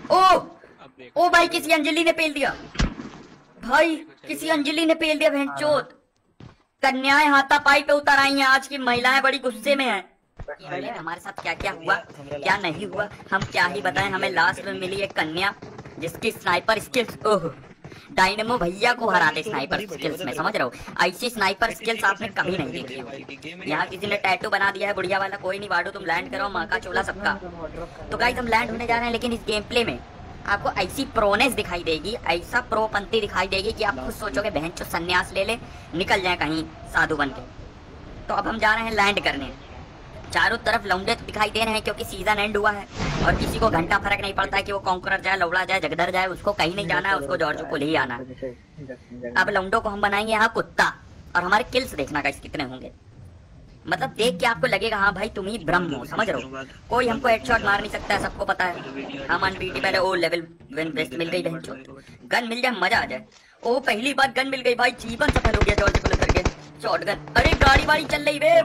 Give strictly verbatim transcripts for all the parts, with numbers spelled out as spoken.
ओ ओ भाई किसी अंजलि ने पेल दिया भाई, किसी अंजलि ने पेल दिया बहनचोद। कन्याएं हाथापाई पे उतर आई हैं, आज की महिलाएं बड़ी गुस्से में हैं। हमारे साथ क्या क्या हुआ क्या नहीं हुआ हम क्या ही बताएं। हमें लास्ट में मिली एक कन्या जिसकी स्नाइपर स्किल्स, ओह डायनेमो भैया को हराते स्नाइपर स्किल्स में, समझ रहे हो? ऐसी स्नाइपर स्किल्स आपने कभी नहीं देखी होगी। यहाँ किसी ने टैटू बना दिया है बुढ़िया वाला। कोई नहीं वाडो, तुम लैंड करो, माँ का चोला सबका। तो गाइस हम लैंड होने जा रहे हैं, लेकिन इस गेम प्ले में आपको ऐसी प्रोनेस दिखाई देगी, ऐसा प्रोपंथी दिखाई देगी कि आप खुद सोचोगे बहन चो सन्यास ले ले निकल जाए कहीं साधु बन के। तो अब हम जा रहे हैं लैंड करने। चारों तरफ लौंडे तो दिखाई दे रहे हैं क्योंकि सीजन एंड हुआ है और किसी को घंटा फर्क नहीं पड़ता है कि वो कॉन्करर जाए, लौड़ा जाए, जगदर जाए, उसको कहीं नहीं जाना है, उसको जॉर्ज को ले ही आना है। अब लौंडों को हम बनाएंगे यहाँ कुत्ता और हमारे किल्स देखना गाइस कितने होंगे। मतलब देख के आपको लगेगा हाँ भाई तुम ही ब्रह्म हो, समझ रहे हो? कोई हमको हेडशॉट मार नहीं सकता है, सबको पता है। हम अनबीटी पहले ओ लेवल विन बेस्ट मिल गई बहन, गन मिल जाए मजा आ जाए। ओ पहली बार गन मिल गई भाई, जीवन सफल हो गया जॉर्ज को लेकर के शॉटगन। अरे गाड़ी वाड़ी चल रही रे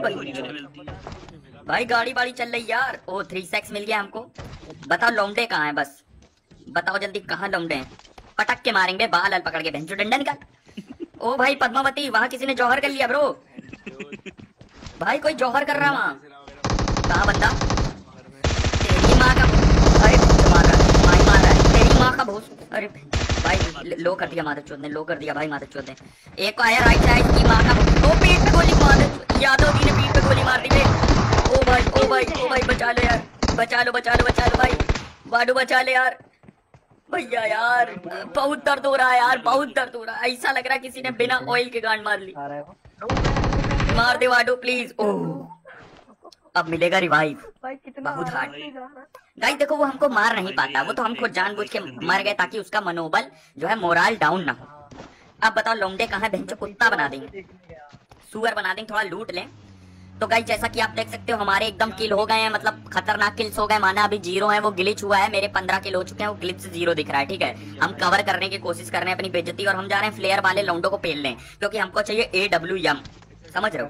भाई, गाड़ी वाड़ी चल रही यार। ओ थ्री सेक्स मिल गया हमको। बताओ लौंडे कहाँ है, बस बताओ जल्दी कहाँ लौंडे हैं। पटक के मारेंगे बाल अल पकड़ के बहन, डंडा निकाल। ओ भाई पद्मावती वहाँ किसी ने जौहर कर लिया ब्रो, भाई कोई जौहर कर रहा वहाँ। कहाँ बंदा? तेरी माँ का, अरे मार रहा है, माई मार रहा है, तेरी माँ का भूस। अरे भाई लो कर दिया माधव चौथ ने, लो कर दिया भाई माधव चौथ ने। एक आया राइट साइड की माँ का, ओ पीठ पे गोली मार, यादव जी ने पीठ पे गोली मार दी। ओ भाई ओ भाई ओ भाई बचा लो यार, बचा लो बचा लो बचा लो भाई, बाडू बचा ले यार भैया। यार बहुत दर्द हो रहा है यार, बहुत दर्द हो रहा है। ऐसा लग रहा है किसी ने बिना ऑयल के गांड मार ली। मार दे वाडो प्लीज। ओह अब मिलेगा रिवाइव, बहुत हार्ड। गाइस देखो वो हमको मार नहीं पाता, वो तो हम खुद जानबूझ के मर गए ताकि उसका मनोबल जो है मोरल डाउन ना हो। अब बताओ लौंडे कहाँ है, बहनचो कुत्ता बना देंगे, सुअर बना देंगे, थोड़ा लूट लें। तो गाइस जैसा कि आप देख सकते हो हमारे एकदम किल हो गए हैं, मतलब खतरनाक किल्स हो गए। माना अभी जीरो है, वो ग्लिच हुआ है, मेरे पंद्रह किल हो चुके हैं, वो ग्लिच से जीरो दिख रहा है। ठीक है हम कवर करने की कोशिश कर रहे हैं अपनी बेइज्जती, और हम जा रहे हैं फ्लेयर वाले लौंडों को पेल लें क्योंकि हमको चाहिए ए डब्ल्यू एम, समझ रहे हो?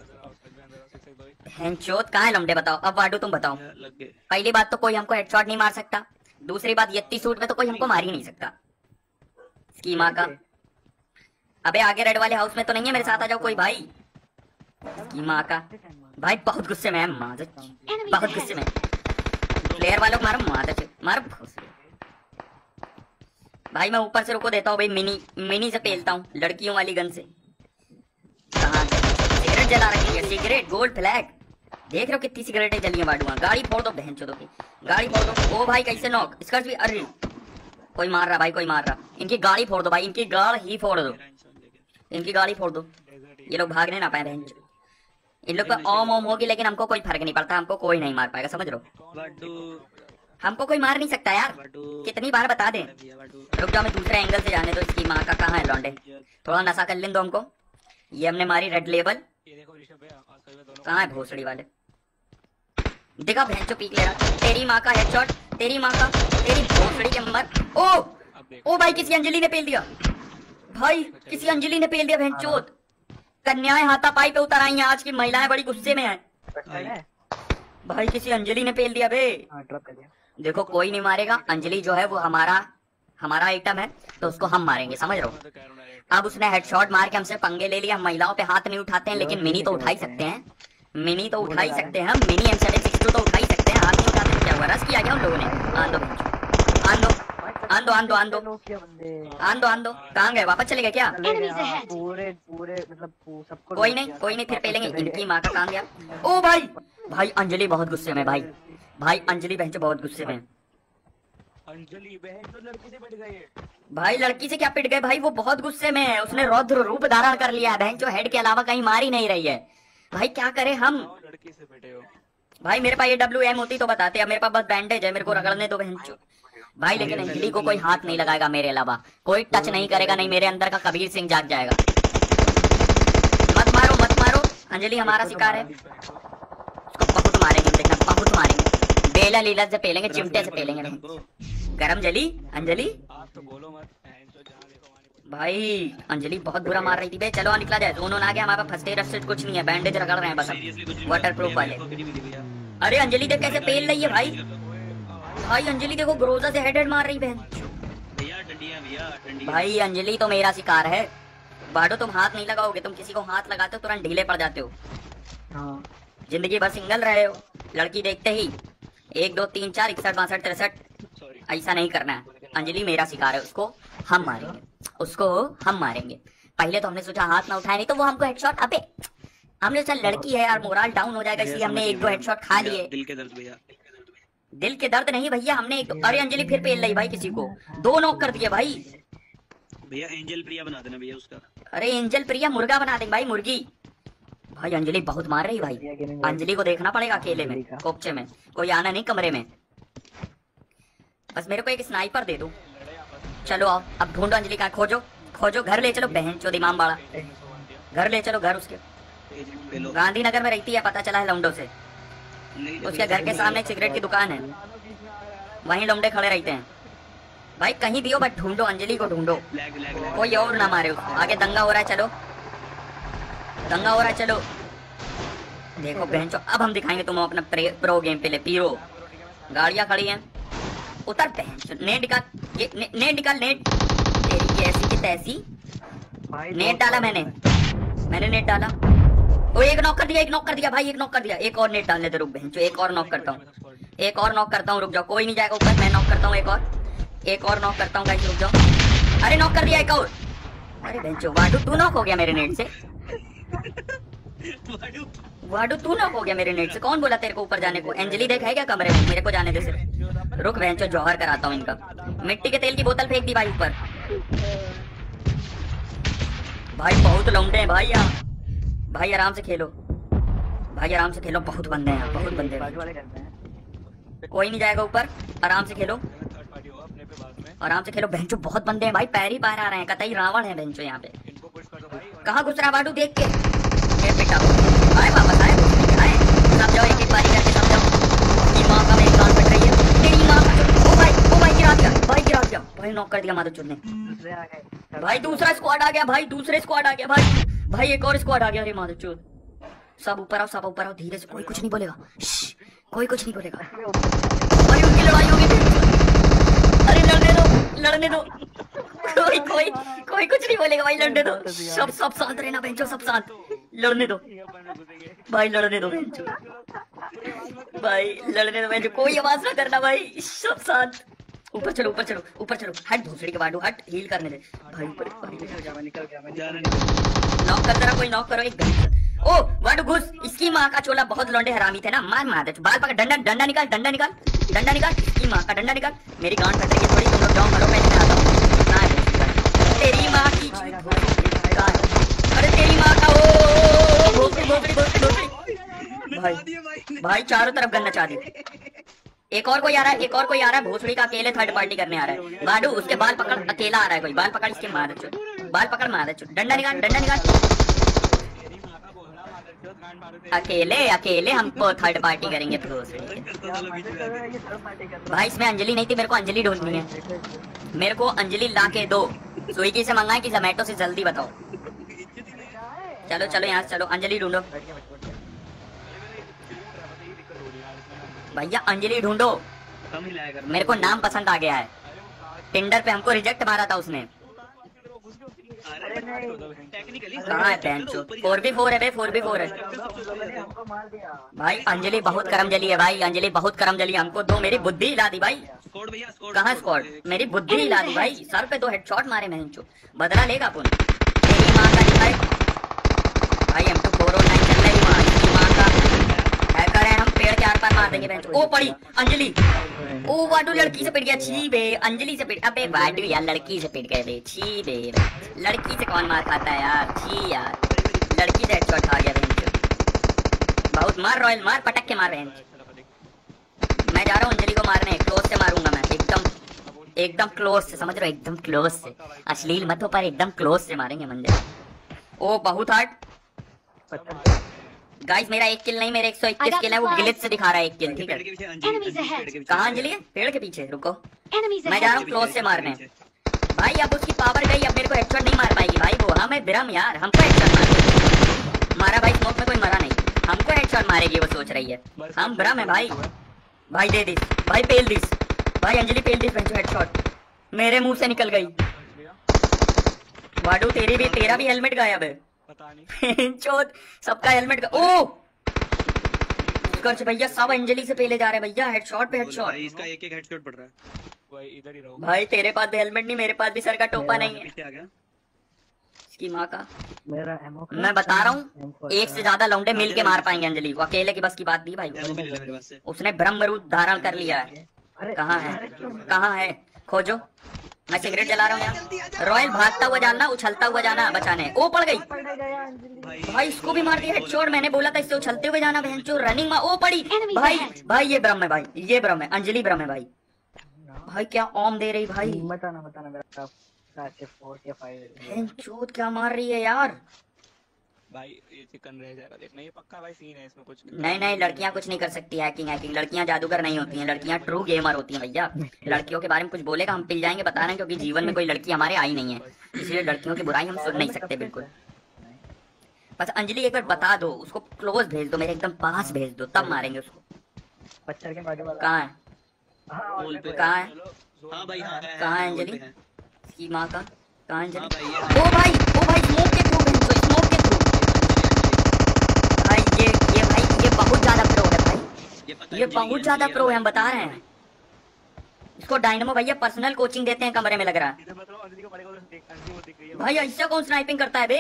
हेडशॉट कहाँ है लौंडे बताओ। अब वाडू तुम बताओ। पहली बात तो कोई हमको हेडशॉट नहीं मार सकता, दूसरी बात यत्ती सूट में तो कोई हमको मार ही नहीं सकता। स्कीमा का अबे आगे रेड वाले हाउस में तो नहीं है, मेरे साथ आ जाओ कोई भाई। स्कीमा का भाई बहुत गुस्से में है, मादर बहुत गुस्से में। प्लेयर वालों को मारो, मादर मारो भाई। मैं ऊपर से रुको देता हूँ भाई, मिनी मिनी से पेलता हूँ लड़कियों वाली गन से। कहाँ सिगरेट जला रखी है, सिगरेट गोल्ड फ्लैग। देख रहे हो कितनी सिगरेटें जली हैं बाडुआ। गाड़ी फोड़ दो बहन चोदों की, गाड़ी फोड़ दो। ओ भाई कैसे नॉक इसका भी, अरे कोई मार रहा भाई, कोई मार रहा। इनकी गाड़ी फोड़ दो भाई, इनकी गाड़ ही फोड़ दो, इनकी गाड़ी फोड़ दो। ये लोग भागने ना पाए बहन। इन लोग पे ओम ओम होगी लेकिन हमको कोई फर्क नहीं पड़ता, हमको कोई नहीं मार पाएगा, समझ लो। हमको कोई मार नहीं सकता यार, कितनी बार बता दें। रुक जाओ मैं दूसरे एंगल से जाने दो। इसकी माँ का कहाँ है लौंडे, थोड़ा नशा कर लें दो हमको। ये हमने मारी रेड लेबल, कहाँ है भोसड़ी वाले? देखा भैंचो पीक ले रहा। तेरी माँ का हेडशॉट, तेरी माँ का, तेरी भोसड़ी के मर। ओ ओ भाई किसी अंजलि ने पेल दिया भाई, किसी अंजलि ने पेल दिया भैंचोद। कन्याएं हाथापाई पे उतर आई हैं, आज की महिलाएं बड़ी गुस्से में हैं भाई। किसी अंजलि ने पेल दिया बे। देखो कोई नहीं मारेगा, अंजलि जो है वो हमारा हमारा आइटम है तो उसको हम मारेंगे, समझ रहे हो? अब उसने हेडशॉट मार के हमसे पंगे ले लिया। हम महिलाओं पे हाथ नहीं उठाते हैं लेकिन मिनी तो उठा ही सकते हैं, मिनी तो उठा ही सकते हैं हम, mini M seven six two तो उठा ही सकते हैं। हाथ नहीं उठाते तो क्या हुआ, रस किया गया उन लोगों ने। आंदो आंदो आंदो आंदो आंदो आंदो आंदो कहाँ गए, वापस चले गए क्या? पूरे पूरे मतलब सबको कोई नहीं कोई नहीं फिर पेलेंगे। इनकी माँ का कहाँ गया? ओ भाई भाई अंजलि बहुत गुस्से में भाई, भाई अंजलि बहन बहुत गुस्से में। अंजलि बहन तो लड़की से पिट गई भाई, लड़की से क्या पिट गए भाई, वो बहुत गुस्से में है। उसने रौद्र रूप धारण कर लिया है बहन, जो हेड के अलावा कहीं मार ही नहीं रही है भाई। क्या करे हम? लड़की से पिटे हो भाई मेरे पास ये डब्ल्यू एम होती तो बताते, अब मेरे पास बस बैंडेज है, मेरे को रगड़ने दो बहन भाई। लेकिन अंजलि को कोई हाथ नहीं लगाएगा मेरे अलावा, कोई टच नहीं करेगा, नहीं मेरे अंदर का कबीर सिंह जाग जाएगा। मत मारो मत मारो, अंजलि हमारा शिकार है, उसको बहुत मारेंगे देखना, बहुत मारेंगे। बेला लीला से पेलेंगे, चिमटे से पेलेंगे। गरम जली अंजलि, आप तो बोलो मत भाई अंजलि बहुत बुरा मार रही थी बे। चलो निकला जाए, दोनों आ गया हमारे पास। फर्स्ट एड सेट कुछ नहीं है, बैंडेज रगड़ रहे हैं बस वाटर प्रूफ वाले। अरे अंजलि देख कैसे पेल रही है भाई, भाई अंजलि देखो ग्रोजा से हेड हेड मार रही बहन। भैया डंडियां भैया डंडियां। भाई अंजलि तो मेरा शिकार है। बाडो तुम हाथ नहीं लगाओगे, तुम किसी को हाथ लगाते हो तुरंत ढीले पड़ जाते हो। हाँ जिंदगी भर सिंगल रहे हो, लड़की देखते ही एक दो तीन चार इकसठ बासठ तिरसठ, ऐसा नहीं करना है। अंजलि मेरा शिकार है, उसको हम मारेंगे, उसको हम मारेंगे। पहले तो हमने सोचा हाथ ना उठाए, नहीं तो वो हमको हेडशॉट, अबे हमने सोचा लड़की है यार मोरल डाउन हो जाएगा, इसलिए हमने एक दो हेडशॉट खा लिए। दिल के दर्द भैया, दिल के दर्द नहीं भैया, हमने एक दो, अरे अंजलि फिर पेल रही भाई, किसी को दो नॉक कर दिए भाई। भैया एंजल प्रिया बना देना भैया उसका। अरे एंजल प्रिया मुर्गा बना देंगे भाई, मुर्गी। भाई अंजलि बहुत मार रही भाई, अंजलि को देखना पड़ेगा अकेले में कोपचे में, कोई आना नहीं कमरे में, बस मेरे को एक स्नाइपर दे दो। चलो आओ अब ढूंढो अंजलि का, खोजो खोजो, घर ले चलो बहन चोद इमाम बाड़ा, घर ले चलो, घर उसके गांधीनगर में रहती है पता चला है लौंडो से। उसके घर के सामने एक सिगरेट की दुकान है, वहीं लौंडे खड़े रहते हैं। भाई कहीं भी हो बट ढूंढो अंजलि को, ढूंढो कोई और ना मारे उसको। आगे दंगा हो रहा है, चलो दंगा हो रहा है, चलो देखो बहन चो, अब हम दिखाएंगे तुम अपना प्रो गेम पे ले पीरो। गाड़ियां खड़ी हैं, उतर बहन चो, नेट निकाल, ये ने, नेट निकाल, नेट तेरी की ऐसी की तैसी। नेट डाला मैंने, मैंने नेट डाला। ओ एक नॉक कर दिया, एक नॉक कर दिया भाई, एक नॉक कर दिया। एक और नेट डालने दे, रुक बहन चो, एक और नॉक करता हूँ, एक और नॉक करता हूँ, रुक जाओ, कोई नहीं जाएगा ऊपर, मैं नॉक करता हूँ, एक और एक और नॉक करता हूँ गाइस, रुक जाओ। अरे नॉक कर दिया एक और। अरे बहन चो वाडू तू नॉक हो गया मेरे नेट से, वाडू तू नॉक हो गया मेरे नेट से। कौन बोला तेरे को ऊपर जाने को? अंजलि देखा है क्या कमरे में? मेरे को जाने दे सिर्फ, रुक बहन चो जौहर कराता हूँ इनका। मिट्टी के तेल की बोतल फेंक दी भाई ऊपर। भाई बहुत लौंडे हैं भाई यहाँ, भाई आराम से खेलो, भाई आराम से खेलो, बहुत बंदे हैं, बहुत बंदे हैं। कोई नहीं जाएगा ऊपर, आराम से खेलो, आराम से खेलो बहनचो, बहुत बंदे हैं भाई, पैर ही पैर आ रहे हैं, कतई रावण है बहनचो यहाँ पे। कहाँ घुस रहा बाडू देख के? ये बेटा आए वापस आए, आए सब जाओ, एक एक बारी करके सब जाओ। ये माँ का मेरी कान पट रही है, तेरी माँ का। ओ भाई ओ भाई गिरा दिया, भाई गिरा दिया, भाई नॉक कर दिया माधवचंद ने। भाई दूसरा स्क्वाड आ गया, भाई दूसरे स्क्वाड आ गया भाई, भाई एक और स्क्वाड आ गया। अरे माधवचंद सब ऊपर आओ, सब ऊपर आओ, धीरे से, कोई कुछ नहीं बोलेगा, कोई कुछ नहीं बोलेगा। भाई उनकी लड़ाई होगी, अरे लड़ने दो, लड़ने दो, कोई कोई कोई कुछ नहीं बोलेगा भाई, लड़ने दो, सब सब शांत रहना बेंचो, सब शांत, लड़ने दो भाई, लड़ने दो बेंचो भाई, लड़ने दो बेंचो, कोई आवाज ना करना भाई, सब शांत। ऊपर चलो, ऊपर चलो, ऊपर चलो, हट भोसड़ी के बाडू, हट हील करने दे भाई, ऊपर नॉक कर जरा, कोई नॉक करो एक घंटे। ओ वाडू घुस, इसकी माँ का चोला, बहुत लौंडे हरामी थे ना, मार मार दे, बाल पकड़, डंडा डंडा निकाल, डंडा निकाल, डंडा निकाल, इसकी माँ का डंडा निकाल। मेरी गांड फट रही है थोड़ी, तुम लोग जाओ मरो, पहले मैं आता हूँ। तेरी माँ की, अरे तेरी माँ का, ओ भोसड़ी भोसड़ी भोसड़ी भोसड़ी भाई, भाई चारों तरफ गन नचा दी। एक और कोई आ रहा है, एक और कोई आ रहा है, भोसड़ी का अकेले थर्ड पार्टी करने आ रहा है। बाडू उसके बाल पकड़, अकेला आ रहा है कोई, बाल पकड़ इसके मार चो, बाल पकड़ मार चो, डंडा निकाल, डंडा निकाल। अकेले अकेले हमको थर्ड पार्टी करेंगे भोसड़ी। भाई इसमें अंजलि नहीं थी, मेरे को अंजलि ढूंढनी है, मेरे को अंजलि ला के दो। स्विगी से मंगाए कि जोमेटो से, जल्दी बताओ। चलो चलो यहाँ से चलो, अंजलि ढूंढो भैया, अंजलि ढूंढो। मेरे को नाम पसंद आ गया है, टिंडर पे हमको रिजेक्ट मारा था उसने। कहाँ है बेंचो? फोर बी फोर है बे, फोर बी फोर है भाई। अंजलि बहुत करमजली है भाई, अंजलि बहुत करमजली, हमको दो, मेरी बुद्धि हिला दी भाई। कहाँ स्क्वाड? मेरी बुद्धि हिला दी भाई, सर पे दो हेडशॉट मारे बेंचो, बदला लेगा अपन। तेरी माँ का भाई, भाई एम टू फोर नाइन चल रही माँ, इसकी माँ का हैकर है, हम पेड़ के आर पार मार देंगे बेंचो। ओ पड़ी अंजलि, ओ वाडू लड़की से पिट गया, छी बे, अंजलि से पिट, अबे वाडू यार लड़की से पिट गए बे, छी बे, लड़की से कौन मार खाता है यार, छी यार, लड़की से हेडशॉट खा गया बेंचो। बहुत मार रॉयल, मार पटक के मार रहे हैं। मैं जा रहा हूँ अंजलि को मारने, क्लोज से मारूंगा मैं, एकदम एकदम क्लोज से, समझ रहे हो, एकदम क्लोज से, अश्लील मत हो पर एकदम क्लोज से मारेंगे मंदिर। ओ बहुत हार्ड गाइस, मेरा एक किल नहीं, मेरे एक सौ इक्कीस किल है, वो ग्लिच से दिखा रहा है एक किल, ठीक है। कहाँ अंजलि है? पेड़ के पीछे, रुको मैं जा रहा हूँ क्लोज से मारने। भाई अब उसकी पावर गई, अब मेरे को हेडशॉट नहीं मार पाएगी भाई वो, हमें बिरम यार, हमको हेडशॉट मार मारा भाई, स्मोक में कोई मरा नहीं, हमको हेडशॉट मारेगी वो सोच रही है, हम बिरम है भाई। भाई दे दिस भाई, पेल दिस भाई अंजलि पेल दी हेडशॉट, मेरे मुंह से निकल गई। वाडू तेरी भी, तेरा भी हेलमेट गायब है। पता नहीं चोद सबका हेलमेट गा... ओ भैया सब अंजलि से पहले जा रहे हैं भैया, हेडशॉट पे हेडशॉट। भाई इसका एक एक हेडशॉट पड़ रहा है। भाई इधर ही रहो। भाई तेरे पास भी हेलमेट नहीं, मेरे पास भी सर का टोपा नहीं है। पीछे आ गया इसकी माँ का। मेरा एमो मैं बता रहा हूँ एक से ज्यादा लौंडे मिल के मार पाएंगे अंजलि, वो अकेले की बस की बात नहीं भाई। एमो भी ले ले मेरे पास से। उसने ब्रह्म रूप धारण कर लिया है। कहाँ है कहाँ है खोजो, मैं सिगरेट जला रहा हूँ यहाँ। रॉयल भागता हुआ जाना, उछलता हुआ जाना बचाने। ओ पड़ गई भाई, इसको भी मार दिया हेडशॉट। मैंने बोला था इससे उछलते हुए जाना, बहनचोद रनिंग में। ओ पड़ी भाई, भाई ये ब्रह्म है भाई, ये ब्रह्म है, अंजलि ब्रह्म है भाई। भाई क्या ओम दे रही भाई, बताना बताना मेरा फोर या फाइव। बहनचोद क्या मार रही है यार। भाई ये चिकन रह जाएगा देखना, ये पक्का भाई सीन है इसमें कुछ नहीं नहीं, लड़कियां कुछ नहीं कर सकती हैकिंग हैकिंग। लड़कियां जादूगर नहीं होती हैं, लड़कियां ट्रू गेमर होती हैं भैया। लड़कियों के बारे में कुछ बोलेगा हम पिल जाएंगे बता रहे हैं, क्योंकि जीवन में कोई लड़की हमारे आई नहीं है, इसलिए लड़कियों की बुराई हम सुन नहीं सकते बिल्कुल। बस अंजलि एक बार बता दो, उसको क्लोज भेज दो, मेरे एकदम पास भेज दो, तब मारेंगे उसको। पत्थर के बाजू वाला कहाँ है पोल पे कहाँ है हां भाई हां है। कहाँ है अंजलि की माँ का, कहाँ है हां अंजलि? भाई ओ भाई ओ भाई स्मोक के थ्रू, स्मोक के थ्रू भाई। ये ये भाई ये बहुत ज्यादा प्रो है भाई, ये बहुत ज्यादा प्रो है, हम बता रहे हैं। इसको डायनामो भैया पर्सनल कोचिंग देते हैं कमरे में लग रहा है इधर बताओ अंजलि को पड़ेगा, उधर देख अंजलि वो दिख रही है भाई। ऐसा कौन स्नाइपिंग करता है बे,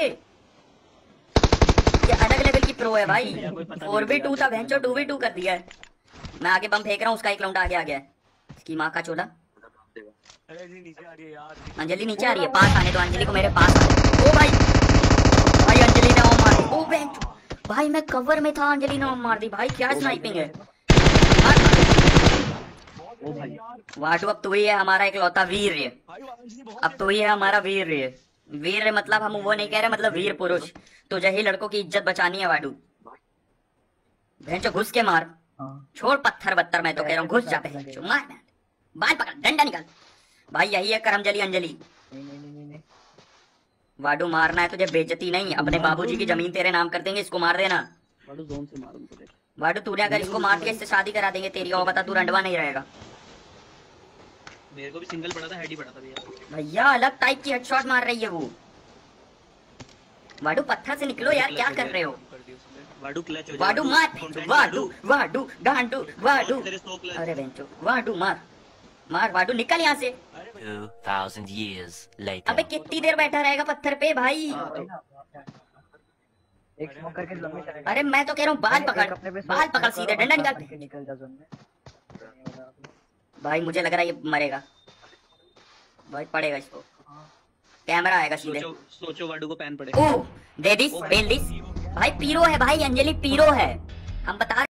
ये अलग लेवल की प्रो है भाई। फोर बी टू था भैंचो, टू बी टू कर दिया है। मैं आगे बम फेंक रहा हूँ, उसका एक लौंडा आगे आ गया है। इसकी माँ का चोला। अरे अंजलि नीचे आ रही है यार। अंजलि नीचे आ रही है, पास आने दो अंजलि को, मेरे पास आने। ओ भाई भाई अंजलि ने ओम मारी। ओ भैंचो भाई मैं कवर में था, अंजलि ने ओम मार दी भाई। क्या स्नाइपिंग है ओ भाई। वाटू, अब तू ही है हमारा इकलौता वीर। भाई वो अंजलि बहुत अब तू ही है हमारा वीर। वीर मतलब हम वो नहीं कह रहे, मतलब वीर पुरुष। तुझे ही लड़कों की इज्जत बचानी है वाडू। भैंचो घुस के मार, छोड़ पत्थर बत्तर, मैं तो कह रहा हूँ घुस जाते हैं। मार बाल पकड़, डंडा निकाल भाई। यही है करमजली अंजलि। वाडू मारना है तुझे, बेइज्जती नहीं। अपने बाबूजी की जमीन तेरे नाम कर देंगे, इसको मार देना। वाडू जोन से मारूं तुझे। वाडू तूने अगर इसको मार दिया, इससे शादी करा देंगे तेरी। और बता तू रंडवा नहीं रहेगा। मेरे को भी सिंगल पड़ा था, हेड ही पड़ा था भैया। भैया अलग टाइप की हेडशॉट मार रही है वो। वाडू पत्थर से निकलो यार, क्या कर रहे हो? कर दी उसने। वाडू क्लच हो वाडू मार, वाडू वाडू गांडू वाडू। तेरे सौ क्लच। अरे बेंचो वाडू मार मार, वाडू निकल यहाँ से। Two thousand years later. अबे कितनी देर बैठा रहेगा पत्थर पे भाई? एक स्मोक करके लंबी चलेगा। अरे मैं तो कह रहा हूँ बाल पकड़, बाल पकड़ सीधे, डंडा निकाल। निकल जा जोन में। भाई मुझे लग रहा है ये मरेगा भाई, पड़ेगा इसको, कैमरा आएगा सीधे। सोचो सोचो वाडू को पैन पड़े। ओ दे दिस, पेल दिस। भाई पीरो है भाई, अंजलि पीरो है, हम बता